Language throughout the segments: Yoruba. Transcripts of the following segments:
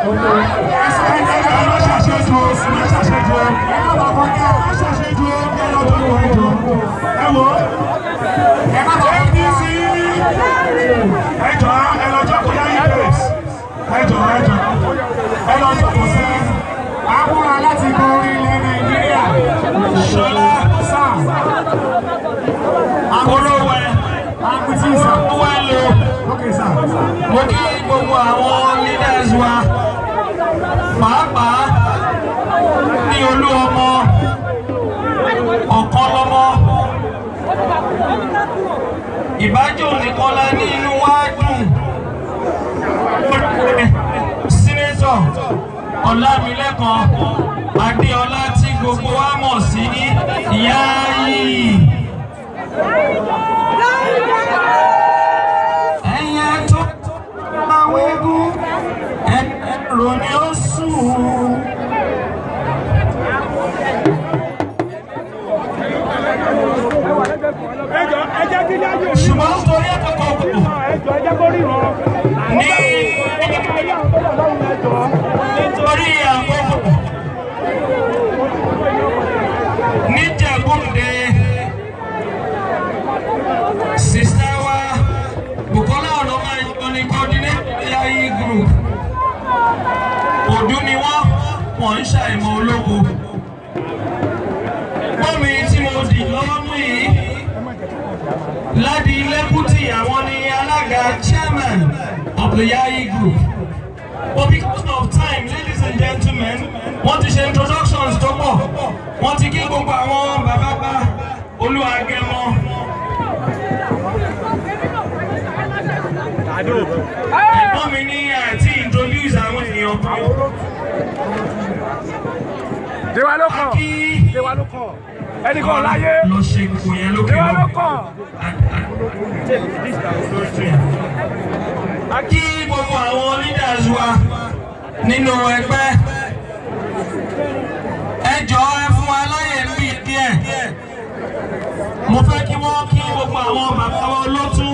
Mo kí gbogbo àwọn leaders wa pàápàá ní olú ọmọ ọ̀kan lọ́mọ ìbájò nìkan la ní inú wa dùn Senator Ọlámilékan Adéọlá tí gbogbo wa mọ̀ sí ní Yayi. Roni osu ṣùgbọ́n torí ẹ̀kọ́kọ́ ní nítorí àkókò níjẹ̀búndé sista wa Bukola Oroma ìkọ́ni coordinate Yayi group òdú ni wọ́n ń ṣàìmọ̀ ológo. Gbọ́mi tí mo dì lọ́wọ́ mú yìí Ládi Lẹ́kútì àwọn ni alága chairman of the Yayi group. But because of time, ladies and gentlemen, wọ́n ti ṣe introductions tó pọ̀. Wọ́n ti kí gbogbo àwọn bàbá Olúwagẹmọ. Ẹ̀gbọ́n mi ní àti introduce àwọn èèyàn kan. Déwà ló kàn. Déwà ló kàn. Ẹnì kan láyé. Lọ ṣe kò yẹn lókè. Déwà ló kàn. A kí gbogbo àwọn leaders wa nínú ẹgbẹ́. Ẹ jọ̀ọ́ ẹ fún wa láyè ń bì díẹ̀. Mo fẹ́ kí wọ́n kí gbogbo àwọn bàbá wa olótú.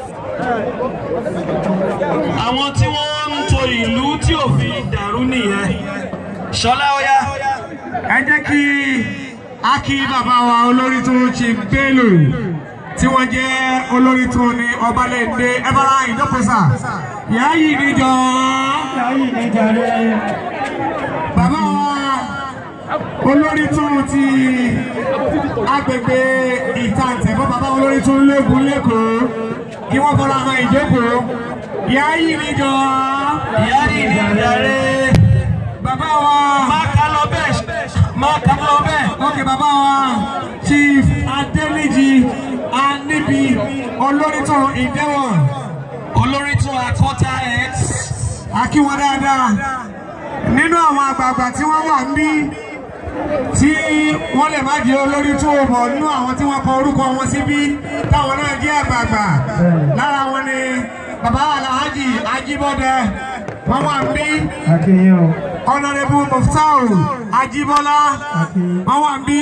Àwọn tí wọ́n ń tò ìlú tí ò fi dàrú nìyẹn. Ṣọlá Ọya. Ẹ jẹ́ kí a kí bàbá wa olórí tó ṣe Bello tí wọ́n jẹ́ olórí tó ní Ọbalẹ́ndé ẹbára ìjọpọ̀sà. Yayi níjọ. Yayi níjọ rẹ̀. Bàbá wa olórí tó ti agbègbè Ìtàǹtẹ̀ fún bàbá olórí tó léegun lẹ́kọ̀ọ́ kí wọ́n fọ́ra hàn ìjókòó. Yayi níjọ. Yayi níjọ rẹ̀. Bàbá wa. Má kà lọ bẹ́ẹ̀. Ok, bàbá wa Chief Adeliji Anibi olórí tó Ìdẹ́wọ̀n. Olórí tó Àkọ́tà X. Akí wọn dáadáa. Nínú àwọn àgbààgbà tí wọ́n wà níbí tí wọ́n lè má jẹ́ olórí tó bọ̀ nínú àwọn tí wọ́n kọ orúkọ wọn síbí táwọn náà jẹ́ àgbààgbà. Lára wọn ni bàbá Alhaji Ajibode wọ́n wà níbí. Honorable Muftau Ajibola wọ́n wà níbí.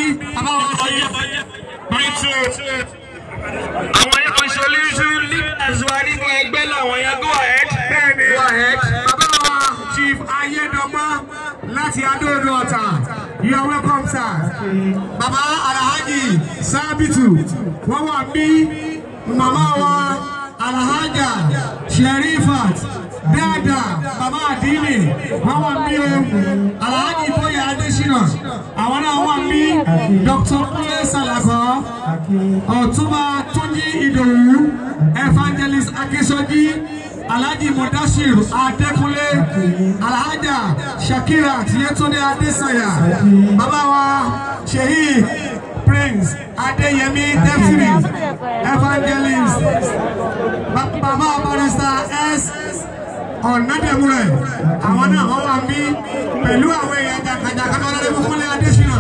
Àwọn ẹ̀kọ́ ìṣòlíṣù leaders wa nínú ẹgbẹ́ làwọn yẹn go ahead. Bẹ́ẹ̀ni, bàbá wa Chief Ayédọ́gbọ́n láti Adó-Odò Ọ̀tà. You are welcome, sir. Bàbá Alhaji Sábìtù wọ́n wà níbí. Màmá wa Alhaja Sherifat Dada Bàbá Adini wọ́n wà níbí o. Alhaji Bóyá Adésínà àwọn náà wà níbí. Dr. Kúnlé Sàlàkọ́, Ọ̀túnba Túnjí Ìdòwú, Evangelist Akínsọ́jí, Alhaji Mudashir Adékúnlé, Alhaja Shakira Yetunde Adésànyà, bàbá wa Sheikh Prince Adéyẹmí Deputy Evangelist, bàbá Barrister S. Ọ̀nàdẹ̀múrẹ̀ àwọn náà wọ́n wà níbí pẹ̀lú àwọn èèyàn jàkàjàkà lọ́dẹ̀ Kúnlé Adésínà.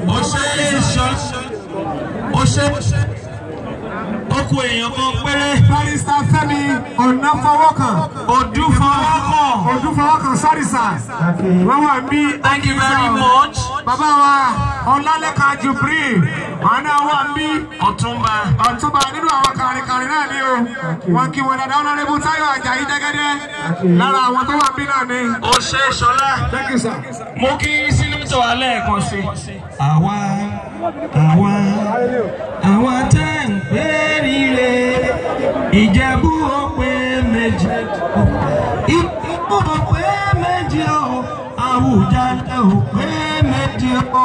Ó ṣe okùn èèyàn kan péré. Barrister Fẹ́mi Ọ̀nàfọwọ́kàn. Odúfọwọ́kàn. Odúfọwọ́kàn Sárìsà. Wọ́n wà bí. Thank you very much. Bàbá wa Ọlálẹ́kan Jubril. Wọ́n náà wà bí. Ọ̀túnba nínú àwọn kàrìnkàrìn náà ni o. Wọ́n kí wọn dáadáa Honorable Táyọ̀ Àjàyí Jẹ́gẹ́dẹ́. Lára àwọn tó wà bí náà ni. Ó ṣe Ṣọlá. Thank you, sir. Mo kí Sínátọ̀ alẹ́ kan sí. Àwa tẹ́ ń pè rire. Ìjẹ̀bú ó pé méjì. Ìgbò ó pé méjì o. Àwùjalẹ̀ ó pé méjì o.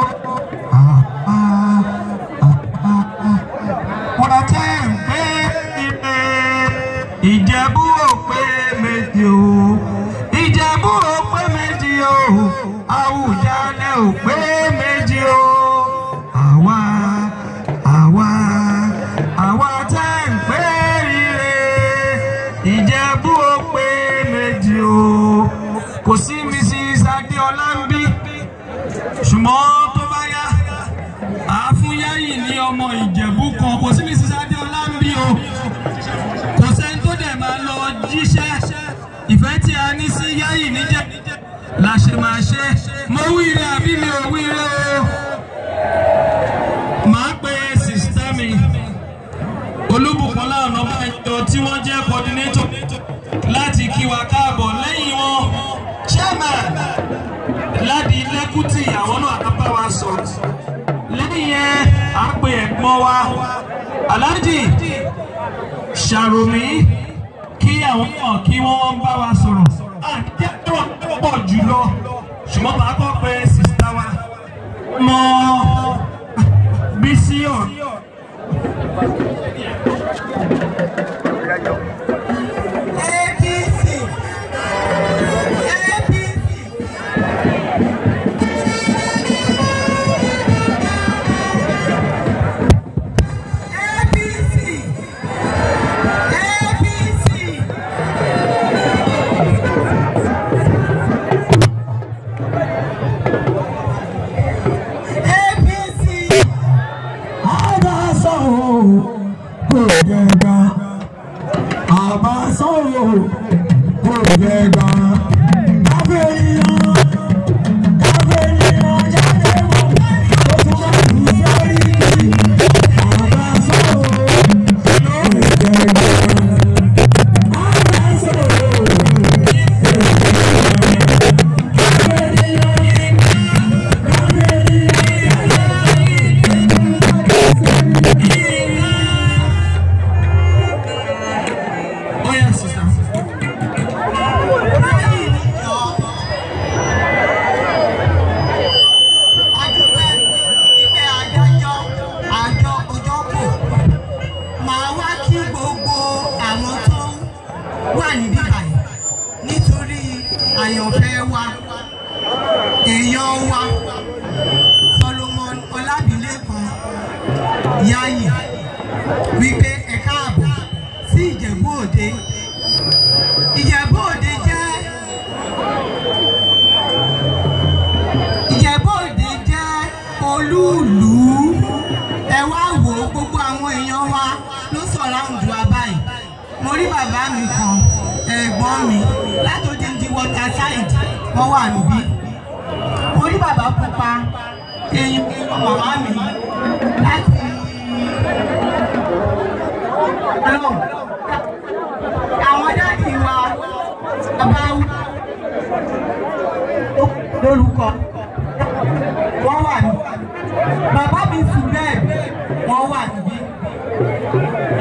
Wọ́n tẹ́ ń pè rire. Ìjẹ̀bú ó pé méjì o. Ìjẹ̀bú ó pé méjì o. Àwùjalẹ̀ ó pé méjì o. Àwa tẹ́ ń pè rire. Ìjẹ̀bú ó pé méjì o. Kò sí Mrs. Adéọlá ń bí. Ṣùgbọ́n tó bá yá, àáfún Yáyì ní ọmọ Ìjẹ̀bú kan. Kò sí Mrs. Adéọlá ń bí o. Kò sẹ́ni tó dẹ̀ máa lọ jíṣẹ́. Ìfẹ́ tí a ní sí Yáyì níjẹ̀ la ṣe máa ṣe. Mo wíire àbí mi ò wíire o. Màá pe sìstá mi Olúbùkọ́lá Ọ̀nàbànjọ tí wọ́n jẹ́ coordinator láti kí wa káàbọ̀. Lẹ́yìn wọn chairman Ládi Lẹ́kútì àwọn náà á bá wa sọ̀rọ̀. Lẹ́yìn yẹn à ń pe ẹ̀gbọ́n wa Alhaji Ṣàròmí kí àwọn náà kí wọ́n bá wa sọ̀rọ̀. Àjẹ́ tó pọ̀ jùlọ ṣùgbọ́n màá kọ́ pé sìstá wa mọ́ Bísí ọ̀rọ̀. Yáyì wípé ẹ káàbọ̀ sí Ìjẹ̀bú Òde. Ìjẹ̀bú Òde jẹ́ olúùlú. Ẹ wá wò ó, gbogbo àwọn èèyàn wa ló surround wa báyìí. Mo rí bàbá mi kan, ẹ̀gbọ́n mi láti Odindi Waterside wọ́n wà níbí. Mo rí bàbá pupa eyín màmá mi láti àwọn dáàdì wa bàbá lórúkọ wọ́n wà ní bàbá mi sùn bẹ́ẹ̀ wọ́n wà níbí.